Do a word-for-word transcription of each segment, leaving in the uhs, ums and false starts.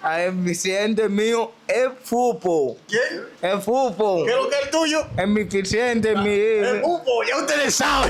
El Vicente mío es Fupo. ¿Quién? Es Fupo. ¿Qué es lo que es el tuyo? Es mi Vicente, mi... El Fupo, ya ustedes saben.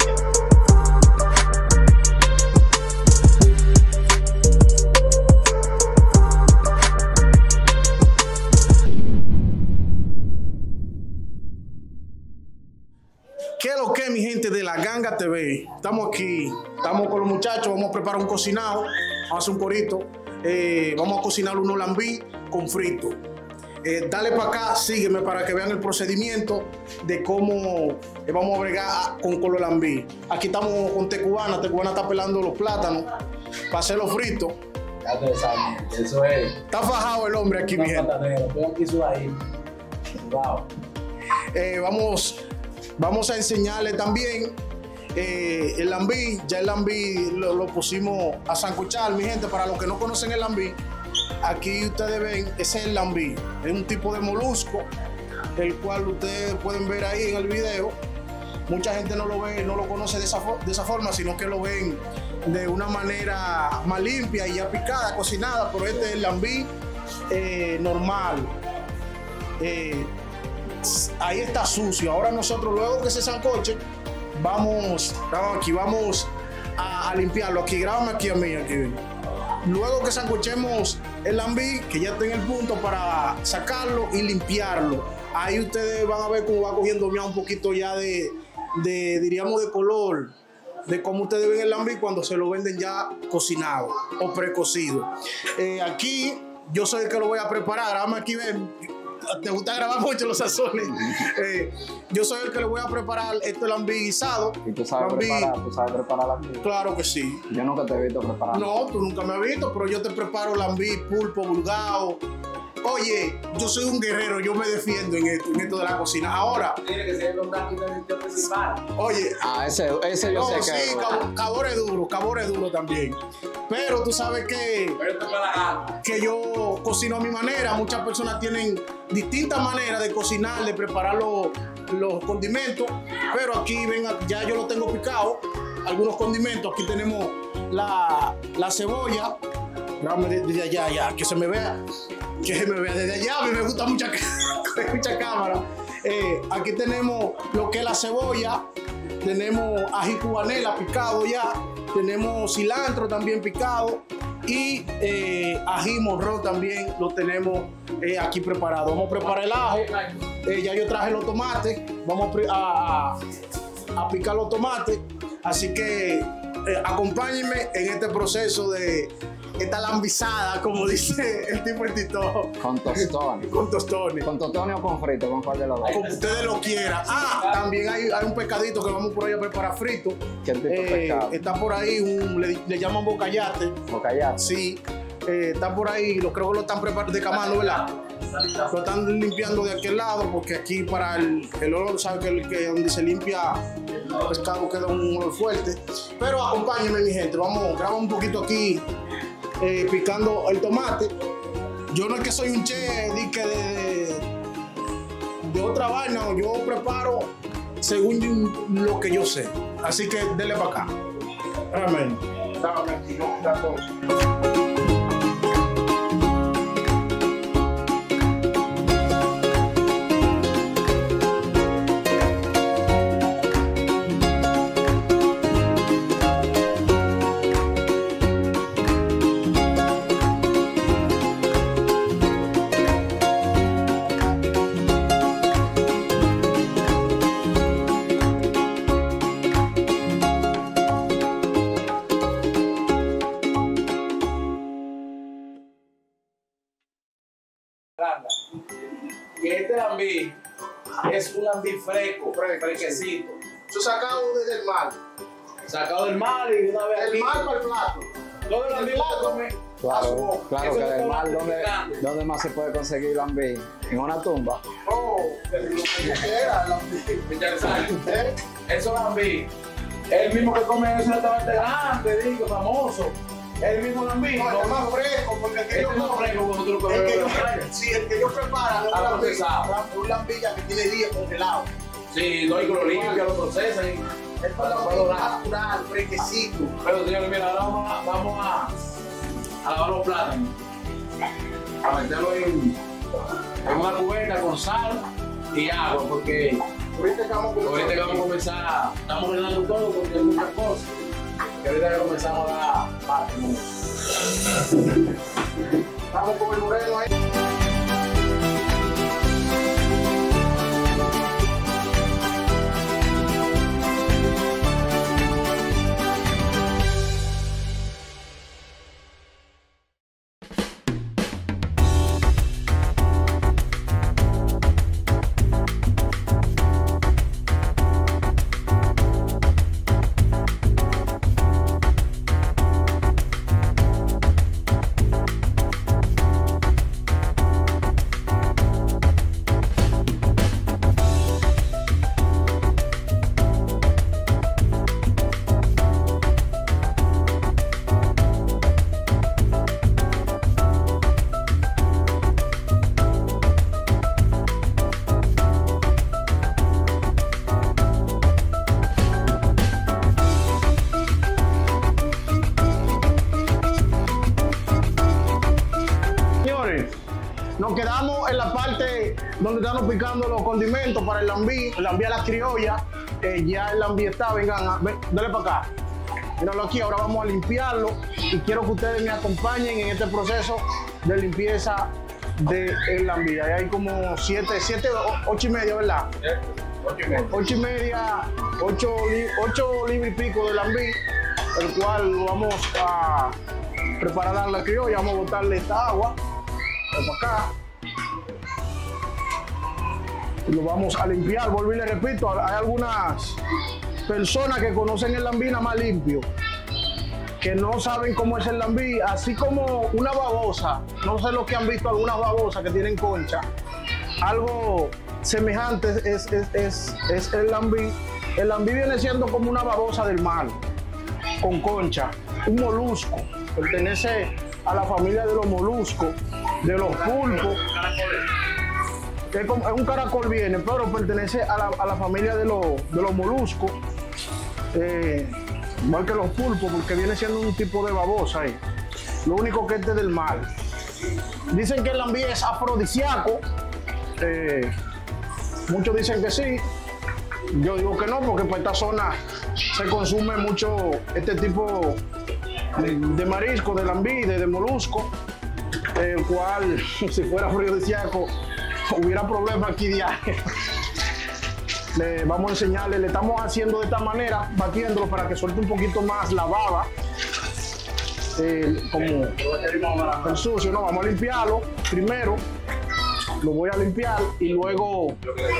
¿Qué es lo que, mi gente de La Ganga T V? Estamos aquí, estamos con los muchachos, vamos a preparar un cocinado, vamos a hacer un corito, eh, vamos a cocinar unos lambí con frito. Eh, dale para acá, sígueme para que vean el procedimiento de cómo eh, vamos a bregar con, con los lambí. Aquí estamos con Tecubana, Tecubana está pelando los plátanos para hacer los fritos. Ya te sabes, eso es. Está fajado el hombre aquí, mi gente. Estoy aquí su ahí. Wow. Eh, vamos... Vamos a enseñarle también eh, el lambí. Ya el lambí lo, lo pusimos a sancochar, mi gente. Para los que no conocen el lambí, aquí ustedes ven, ese es el lambí. Es un tipo de molusco, el cual ustedes pueden ver ahí en el video. Mucha gente no lo ve, no lo conoce de esa, de esa forma, sino que lo ven de una manera más limpia y ya picada, cocinada. Pero este es el lambí eh, normal. Eh, Ahí está sucio. Ahora nosotros, luego que se sancoche, vamos, vamos aquí, vamos a, a limpiarlo. Aquí, grábame aquí a mí, aquí. Luego que sancochemos el lambí, que ya está en el punto para sacarlo y limpiarlo. Ahí ustedes van a ver cómo va cogiendo ya un poquito ya de, de, diríamos, de color, de cómo ustedes ven el lambí cuando se lo venden ya cocinado o precocido. Eh, aquí yo soy el que lo voy a preparar. Grábame aquí, ven. Te gusta grabar mucho los sazones. Eh, yo soy el que le voy a preparar este lambí guisado. ¿Y tú sabes lambí. preparar? ¿Tú sabes preparar lambí? Claro que sí. Yo nunca te he visto preparar. No, tú nunca me has visto, pero yo te preparo lambí, pulpo, vulgao. Oye, yo soy un guerrero, yo me defiendo en esto, en esto de la cocina. Ahora. Tiene que ser un blanquito principal. Oye. Ah, ese, ese yo no, sé sí, que. cab cabor es duro, cabor es duro también. Pero tú sabes que, que yo cocino a mi manera. Muchas personas tienen distintas maneras de cocinar, de preparar los, los condimentos. Pero aquí, ven, ya yo lo tengo picado. Algunos condimentos. Aquí tenemos la, la cebolla. Grábame desde allá, ya, que se me vea. Que se me vea desde allá. A mí me gusta mucha, mucha cámara. Eh, aquí tenemos lo que es la cebolla. Tenemos ají cubanela picado ya. Tenemos cilantro también picado. Y eh, ají morrón también lo tenemos eh, aquí preparado. Vamos a preparar el ajo. Eh, ya yo traje los tomates. Vamos a, a, a picar los tomates. Así que eh, acompáñenme en este proceso de esta lambizada, como dice el tipo en Tito. Con tostones. Con tostones. ¿Con tostones o con frito? ¿Con cuál de los dos? Como ustedes lo quieran. Ah, también hay, hay un pescadito que vamos por ahí a preparar frito. ¿Qué tipo de Eh, pescado? está por ahí, un, le, le llaman bocayate. ¿Bocayate? Sí. Eh, está por ahí, lo creo que lo están preparando, decamando, ¿verdad? Lo están limpiando de aquel lado, porque aquí para el, el olor, ¿sabes? Que, que donde se limpia el pescado queda un olor fuerte. Pero acompáñenme, mi gente. Vamos, graba un poquito aquí, eh, picando el tomate. Yo no es que soy un chef de, de, de otra vaina, yo preparo según lo que yo sé. Así que denle para acá. Realmente. Dábame aquí, no, está todo. Que este lambí es un lambí fresco, fresquecito. Yo sacado desde el mar. Sacado del mar y una vez aquí. El mar para el plato. Todo el lambí lo come. Claro, claro Eso que es del todo mar, ¿dónde, picante. ¿dónde más se puede conseguir lambí? ¿En una tumba? Oh, el que era la Interesante. ¿Eh? Esos lambí, el mismo que come en ese restaurante grande, digo, famoso. El mismo lambí. No, es más fresco, porque el que yo Este no es como- fresco como nosotros lo el que yo comemos en la calle. sí, el que yo preparo no es Ah, un lambilla, procesado. un lambilla que tiene días congelado. Sí, no hay que lo limpia, lo procesan. y- Es para natural, fresquecito. Pero señores, mira, ahora vamos a, vamos a, a lavar los plátanos. a meterlo en, en una cubeta con sal y agua, porque Ahorita que vamos a ahorita que vamos a comenzar, estamos ordenando todo porque hay muchas cosas. Y ahorita que comenzamos a dar parte. Vamos con el moreno ahí. Nos quedamos en la parte donde estamos picando los condimentos para el lambí, el lambí a la criolla. Eh, ya el lambí está, vengan, a, ven, dale para acá. Míralo aquí, ahora vamos a limpiarlo y quiero que ustedes me acompañen en este proceso de limpieza del lambí. Ahí hay como siete, siete, ocho y media, ¿verdad? Ocho y media. Ocho y media, ocho, ocho libras y pico de lambí, el cual lo vamos a preparar a la criolla. Vamos a botarle esta agua para acá y lo vamos a limpiar. Volví y le repito, hay algunas personas que conocen el lambí nada más limpio, que no saben cómo es el lambí, así como una babosa. No sé lo que han visto algunas babosas que tienen concha. Algo semejante es, es, es, es el lambí. El lambí viene siendo como una babosa del mar, con concha, un molusco. Pertenece a la familia de los moluscos, de los pulpos. Es, como, es un caracol viene, pero pertenece a la, a la familia de, los, de los moluscos. Eh, igual que los pulpos, porque viene siendo un tipo de babosa ahí. Lo único que este es del mar. Dicen que el lambí es afrodisíaco. Eh, muchos dicen que sí. Yo digo que no, porque para esta zona se consume mucho este tipo de, de marisco, de lambí, de, de molusco, el cual, si fuera afrodisíaco, hubiera problemas aquí diarios. Le vamos a enseñarle, le estamos haciendo de esta manera, batiéndolo para que suelte un poquito más la baba, eh, como el sucio. No, vamos a limpiarlo primero, lo voy a limpiar y luego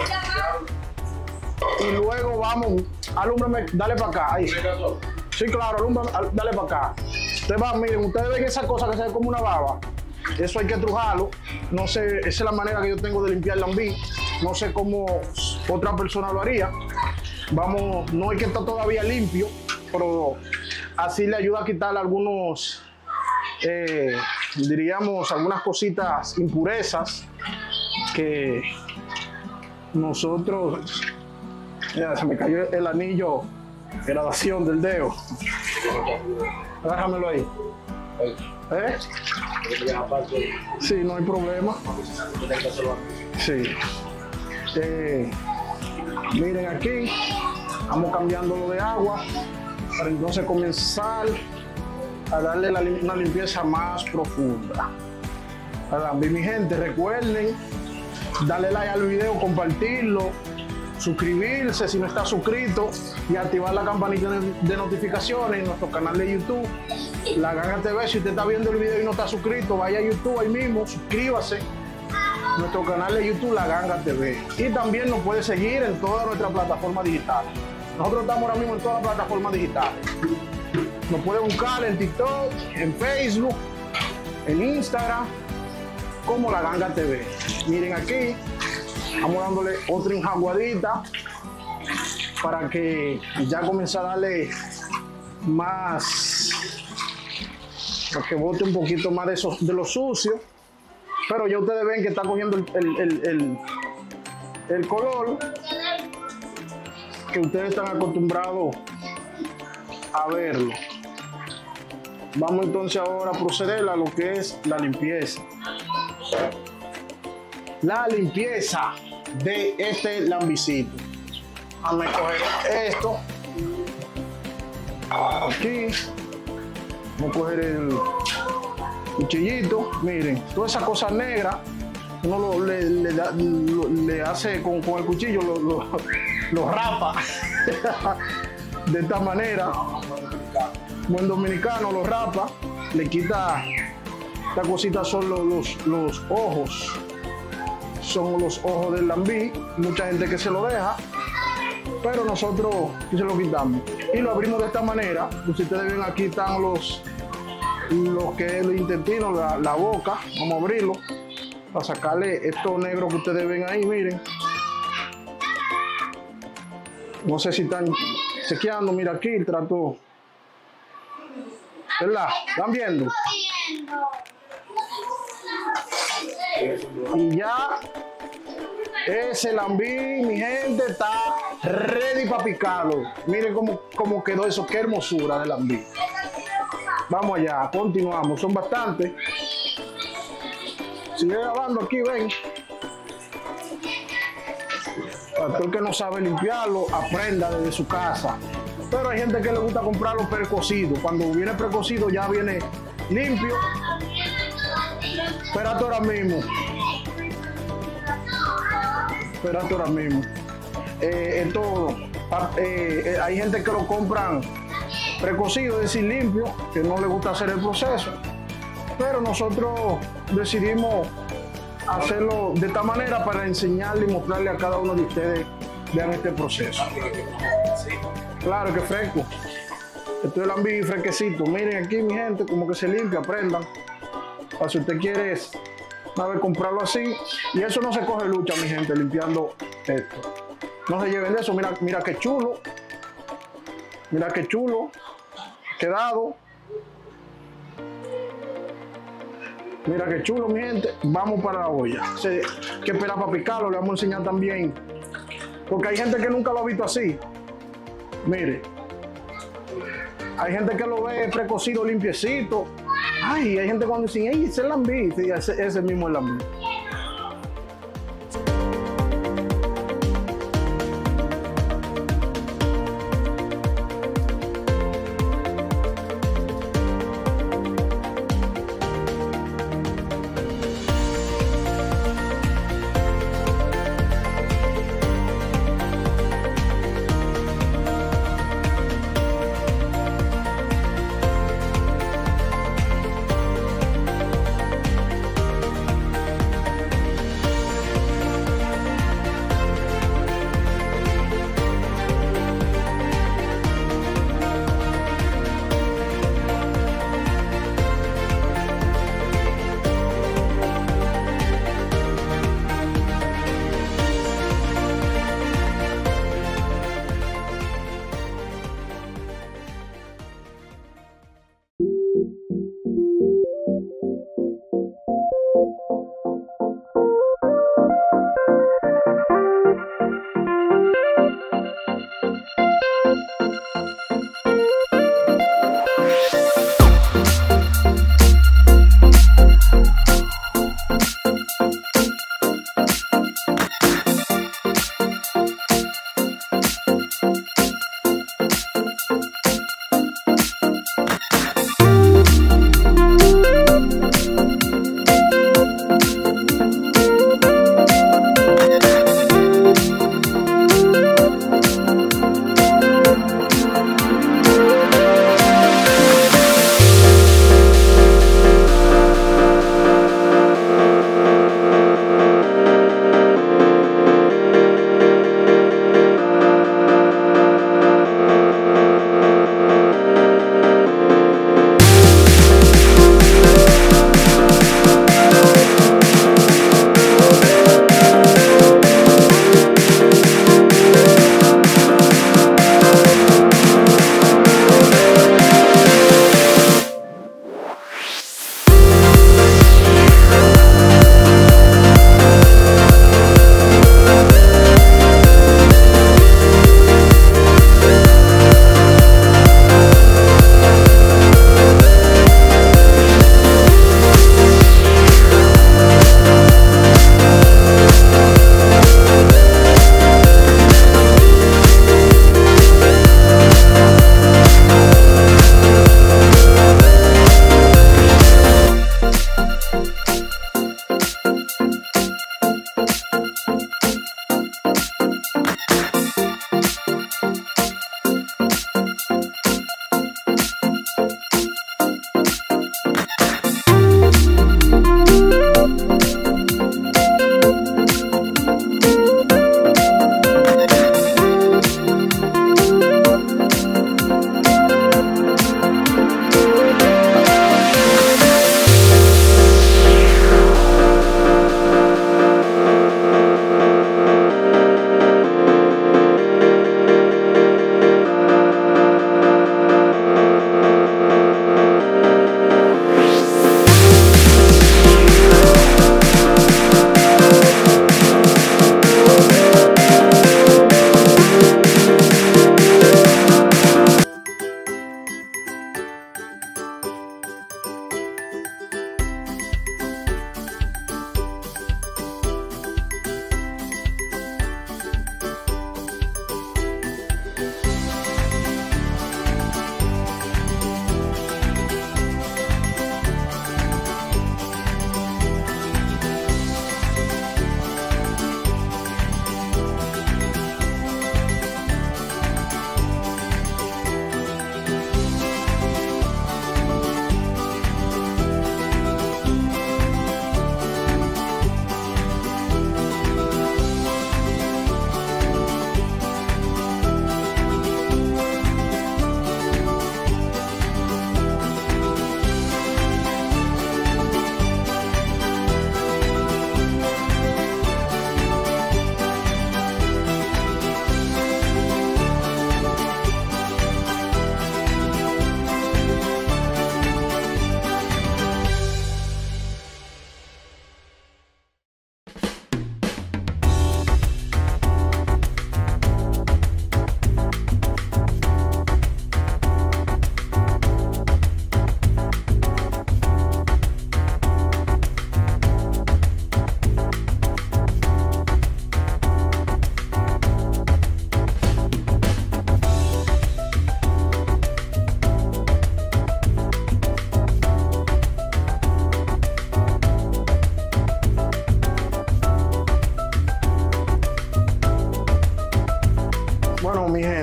y luego vamos, alúmbrame, dale para acá, ahí. Sí, claro, alúmbrame, dale para acá. Ustedes van, miren, ustedes ven esa cosa que se ve como una baba, eso hay que trujarlo. No sé, esa es la manera que yo tengo de limpiar el lambí. No sé cómo otra persona lo haría. Vamos, no es que está todavía limpio, pero así le ayuda a quitar algunos, eh, diríamos, algunas cositas, impurezas que nosotros... Mira, se me cayó el anillo de graduación del dedo. Déjamelo ahí. ¿Eh? Sí, no hay problema. Sí. Eh, miren aquí, vamos cambiándolo de agua para entonces comenzar a darle la, una limpieza más profunda. Para mi gente, recuerden darle like al video, compartirlo, suscribirse si no está suscrito y activar la campanita de, de notificaciones en nuestro canal de YouTube, La Ganga T V. Si usted está viendo el video y no está suscrito, vaya a YouTube ahí mismo, suscríbase. Nuestro canal de YouTube, La Ganga T V. Y también nos puede seguir en todas nuestras plataformas digitales. Nosotros estamos ahora mismo en todas las plataformas digitales. Nos puede buscar en TikTok, en Facebook, en Instagram, como La Ganga T V. Miren aquí, vamos dándole otra enjaguadita para que ya comience a darle más, para que bote un poquito más de, eso, de lo sucio. Pero ya ustedes ven que está cogiendo el, el, el, el, el color que ustedes están acostumbrados a verlo. Vamos entonces ahora a proceder a lo que es la limpieza. La limpieza de este lambicito. Vamos a coger esto. Aquí. Vamos a coger el cuchillito. Miren, toda esa cosa negra, uno lo, le, le, da, lo, le hace con, con el cuchillo, lo, lo, lo rapa. De esta manera. Buen dominicano lo rapa, le quita, esta cosita son los, los, los ojos, son los ojos del lambí, mucha gente que se lo deja, pero nosotros sí se lo quitamos y lo abrimos de esta manera. Pues si ustedes ven, aquí están los, los que es el intestino, la, la boca. Vamos a abrirlo para sacarle esto negro que ustedes ven ahí, miren. No sé si están chequeando, mira aquí, el trato. ¿Verdad? ¿Están viendo? Y ya ese lambí, mi gente, está ready para picarlo. Miren cómo, cómo quedó eso, qué hermosura de lambí. Vamos allá, continuamos, son bastantes. Sigue grabando aquí, ven. Para todo el que no sabe limpiarlo, aprenda desde su casa. Pero hay gente que le gusta comprarlo precocido. Cuando viene precocido ya viene limpio. Espérate ahora mismo. Espérate ahora mismo. Eh, esto, eh, hay gente que lo compran precocido, es decir, limpio, que no le gusta hacer el proceso. Pero nosotros decidimos hacerlo de esta manera para enseñarle y mostrarle a cada uno de ustedes, vean este proceso. Claro que fresco. Esto es el lambí fresquecito. Miren aquí, mi gente, como que se limpia, aprendan. Para si usted quiere una vez comprarlo así. Y eso no se coge lucha, mi gente, limpiando esto. No se lleven de eso. Mira, mira qué chulo. Mira qué chulo. Quedado. Mira qué chulo, mi gente. Vamos para la olla. Se, que espera para picarlo. Le vamos a enseñar también. Porque hay gente que nunca lo ha visto así. Mire, hay gente que lo ve precocido, limpiecito. Ay, hay gente cuando dicen, ¡ey, ese es lambí! Sí, ese, ese mismo es lambí.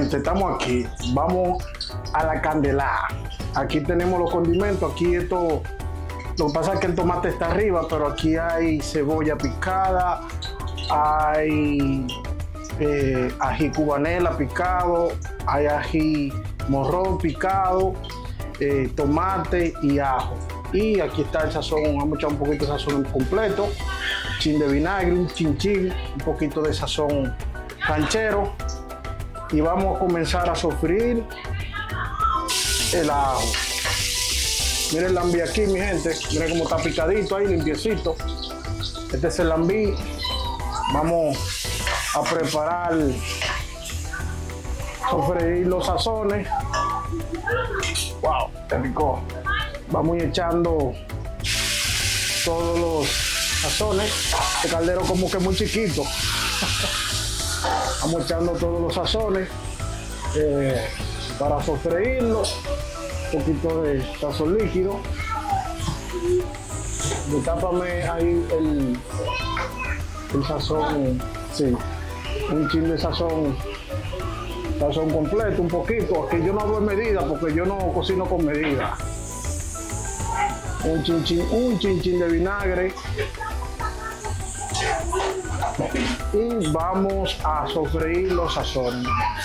gente, estamos aquí. Vamos a la candela. Aquí tenemos los condimentos. Aquí esto, lo que pasa es que el tomate está arriba, pero aquí hay cebolla picada, hay eh, ají cubanela picado, hay ají morrón picado, eh, tomate y ajo. Y aquí está el sazón, vamos a echar un poquito de sazón completo, chin de vinagre, un chinchín, un poquito de sazón ranchero. Y vamos a comenzar a sofreír el ajo. Miren el lambí aquí, mi gente. Miren cómo está picadito ahí, limpiecito. Este es el lambí. Vamos a preparar, sofreír los sazones. Wow, qué rico. Vamos a ir echando todos los sazones. Este caldero como que muy chiquito. Vamos echando todos los sazones eh, para sofreírlos. Un poquito de sazón líquido. Destápame ahí el, el sazón, sí, un chin de sazón, sazón completo, un poquito. Aquí yo no hago en medida porque yo no cocino con medida. Un chinchín, un chinchín de vinagre. Y vamos a sofreír los sazones.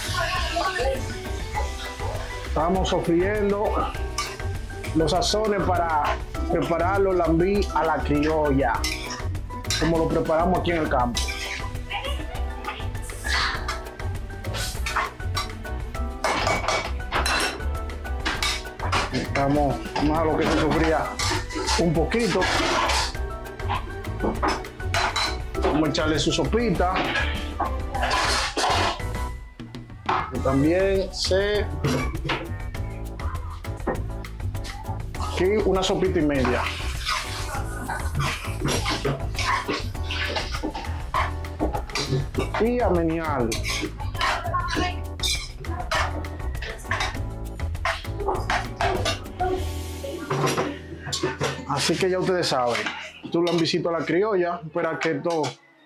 Estamos sofriendo los sazones para preparar los lambí a la criolla, como lo preparamos aquí en el campo. Vamos, vamos a lo que se sofría un poquito. Vamos a echarle su sopita. Que también se... Aquí una sopita y media. Y a menear. Así que ya ustedes saben. Tú lo han visito a la criolla. Espera que esto,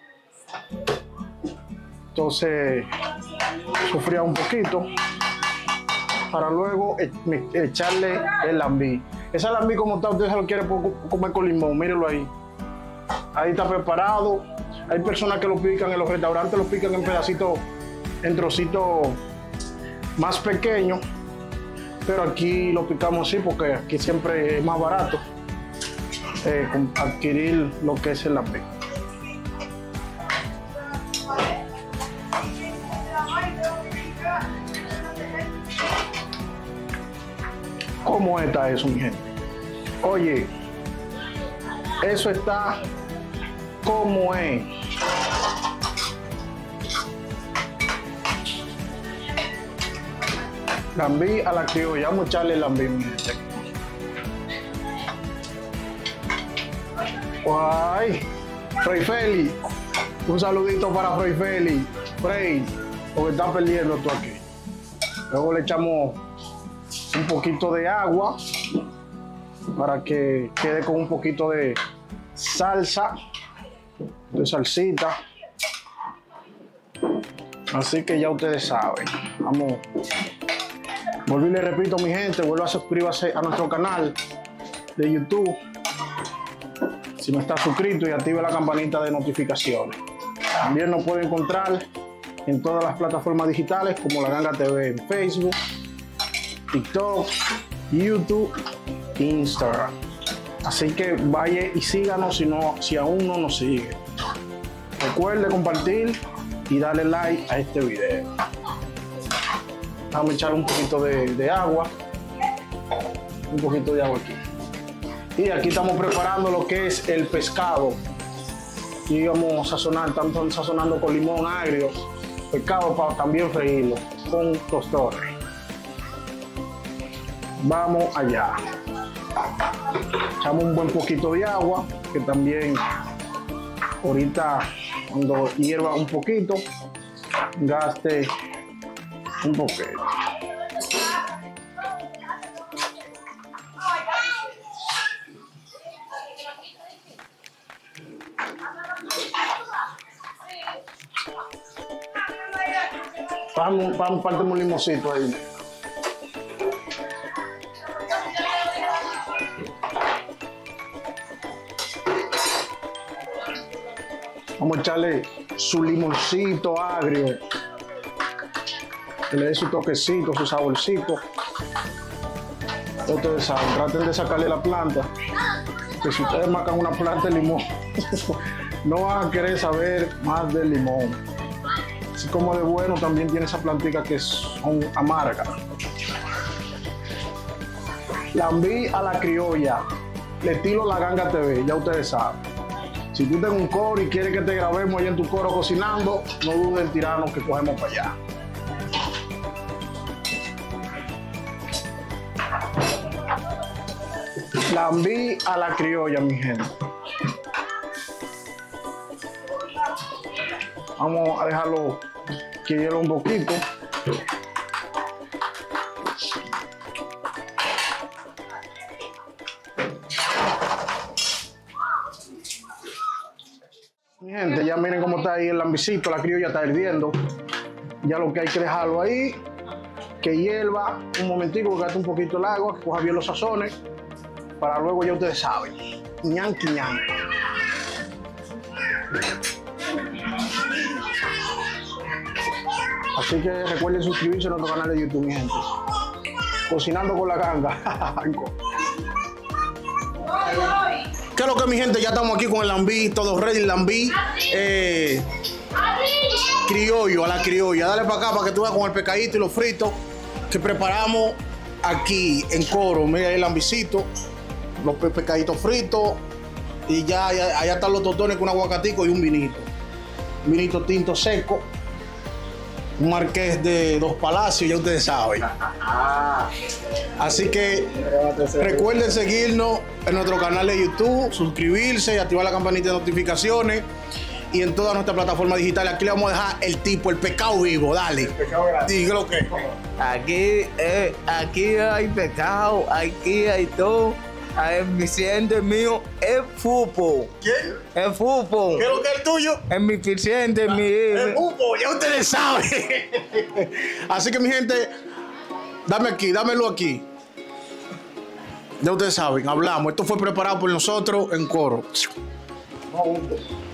esto se sofría un poquito. Para luego echarle el lambí. Ese lambí como está, usted se lo quiere comer con limón, mírenlo ahí. Ahí está preparado. Hay personas que lo pican en los restaurantes, lo pican en pedacitos, en trocitos más pequeños. Pero aquí lo picamos así porque aquí siempre es más barato eh, adquirir lo que es el lambí. ¿Cómo está eso, mi gente? Oye, eso está como es. Lambí a la criolla. Vamos a echarle el lambí, mi gente. Guay. Frey Feli. Un saludito para Frey Feli. Frey, porque está perdiendo tú aquí. Luego le echamos un poquito de agua para que quede con un poquito de salsa, de salsita. Así que ya ustedes saben. Vamos. Volví y le repito, mi gente, vuelva a suscribirse a nuestro canal de YouTube si no está suscrito y active la campanita de notificaciones. También nos puede encontrar en todas las plataformas digitales como La Ganga T V en Facebook, TikTok, YouTube e Instagram. Así que vaya y síganos si, no, si aún no nos sigue. Recuerde compartir y darle like a este video. Vamos a echar un poquito de, de agua. Un poquito de agua aquí. Y aquí estamos preparando lo que es el pescado. Y vamos a sazonar, estamos sazonando con limón agrio. Pescado para también freírlo con tostones. Vamos allá. Echamos un buen poquito de agua, que también ahorita cuando hierva un poquito, gaste un poquito. Vamos, vamos, partemos un limoncito ahí. Vamos a echarle su limoncito agrio. Que le dé su toquecito, su saborcito. Ustedes saben, traten de sacarle la planta. Que si ustedes marcan una planta de limón, no van a querer saber más del limón. Así como de bueno también tiene esa plantica que son amargas. Lambí a la criolla, le estilo La Ganga T V, ya ustedes saben. Si tú tienes un coro y quieres que te grabemos allá en tu coro cocinando, no dudes en tirarnos que cogemos para allá. Lambí a la criolla, mi gente. Vamos a dejarlo que hiele un poquito. Mi gente, ya miren cómo está ahí el lambicito, la criolla está hirviendo. Ya lo que hay que dejarlo ahí, que hierva un momentico, que gaste un poquito el agua, que coja bien los sazones, para luego ya ustedes saben, ñanqui ñanqui. Así que recuerden suscribirse a nuestro canal de YouTube, mi gente. Cocinando con La Ganga. ¿Qué es lo que, mi gente? Ya estamos aquí con el lambí, todo ready, el lambí. Eh, criollo, a la criolla. Dale para acá para que tú veas con el pescadito y los fritos que preparamos aquí en Coro. Mira ahí el lambicito, los pe pescaditos fritos. Y ya allá, allá están los totones con un aguacatico y un vinito. Un vinito tinto seco. Un marqués de Dos Palacios, ya ustedes saben. Así que recuerden seguirnos en nuestro canal de YouTube, suscribirse y activar la campanita de notificaciones. Y en todas nuestras plataformas digitales. Aquí le vamos a dejar el tipo, el pescado vivo. Dale. Dígalo que. Aquí, eh, aquí hay pescado, aquí hay todo. El Vicente mío es fútbol. ¿Quién? Es fútbol. ¿Qué es lo que es el tuyo? Es mi Vicente, mi. El fútbol, ya ustedes saben. Así que, mi gente, dame aquí, dámelo aquí. Ya ustedes saben, hablamos. Esto fue preparado por nosotros en Coro.